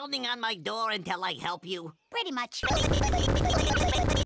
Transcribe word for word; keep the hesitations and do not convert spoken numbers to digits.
pounding on my door until I help you? Pretty much.